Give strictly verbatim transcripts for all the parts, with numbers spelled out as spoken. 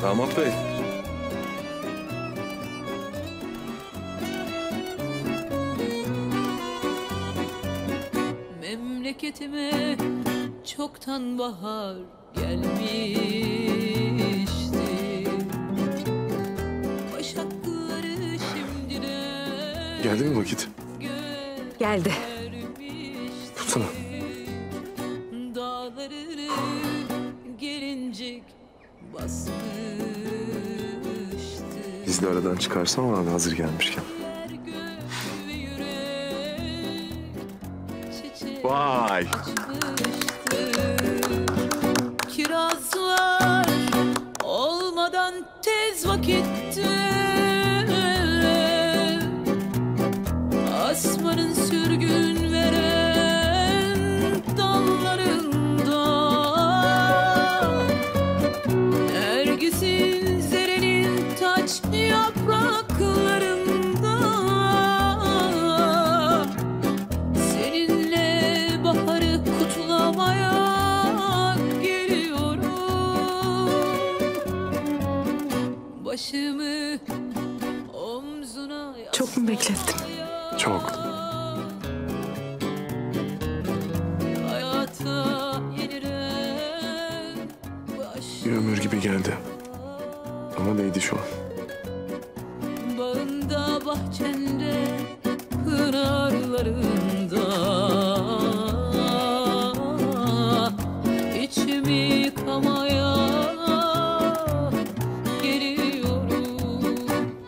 Damat bey. Memleketime çoktan bahar gelmişti. Başakları şimdiden Geldi mi vakit? Geldi. Tutsana. Dağlarını gelincik basmıştı. Biz de aradan çıkarsana abi hazır gelmişken. Vay. Kirazlar olmadan tez vakitte asmanın sürgün veren dallarında Nergis'in zerenin taç yapraklarında seninle baharı kutlamaya geliyorum. Başımı omzuna Çok mu beklettim? Çok. Hayata yeniren Bir ömür gibi geldi. Ama değdi şu an. bağında bahçende pınarlarında içimi yıkamaya geliyorum.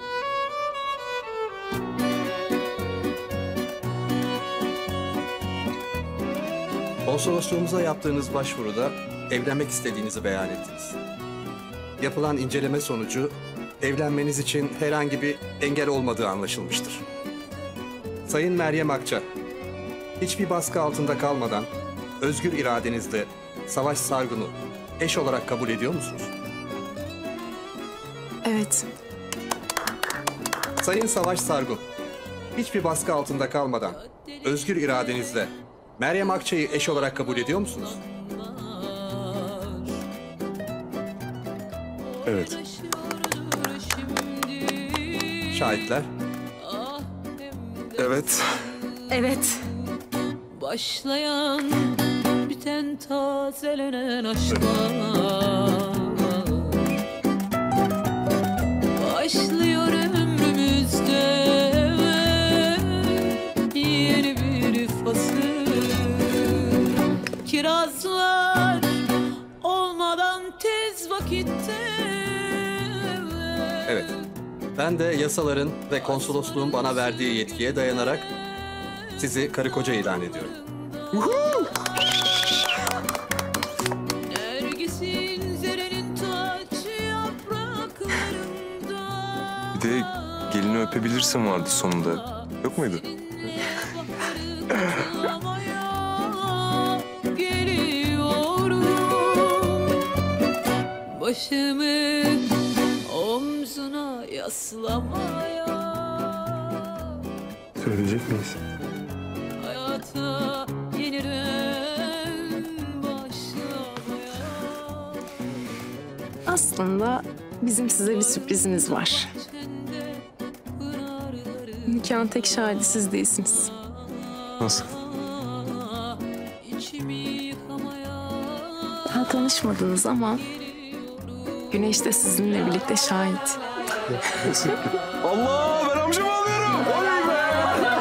Konsolosluğumuza yaptığınız başvuruda evlenmek istediğinizi beyan ettiniz. Yapılan inceleme sonucu evlenmeniz için herhangi bir engel olmadığı anlaşılmıştır. Sayın Meryem Akça, hiçbir baskı altında kalmadan özgür iradenizle Savaş Sargun'u eş olarak kabul ediyor musunuz? Evet. Sayın Savaş Sargun, hiçbir baskı altında kalmadan özgür iradenizle Meryem Akça'yı eş olarak kabul ediyor musunuz? Evet. Şahitler. Evet. Evet. Başlayan, biten, tazelenen aşklar başlıyor ömrümüzde yeni bir fasıl. Kirazlar olmadan tez vakitte. Evet. Ben de yasaların ve konsolosluğun bana verdiği yetkiye dayanarak sizi karı koca ilan ediyorum. Nergis'in zerenin taç yapraklarında Bir de gelini öpebilirsin vardı sonunda. Yok muydu? geliyorum. Başımı omzuna yaslamaya. Söyleyecek miyiz? Hayata yeniden başlamaya. Aslında bizim size bir sürprizimiz var. Nikahın tek şahidi siz değilsiniz. Nasıl? Daha tanışmadınız ama Güneş de sizinle birlikte şahit. Allah, ben amcamı alıyorum. Oley be!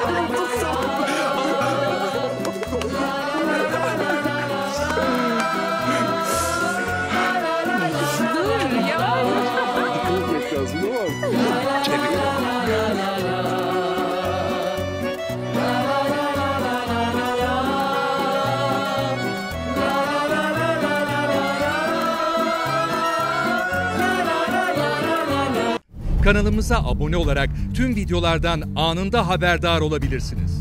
Dur ya. Unutmak lazım değil mi? Kanalımıza abone olarak tüm videolardan anında haberdar olabilirsiniz.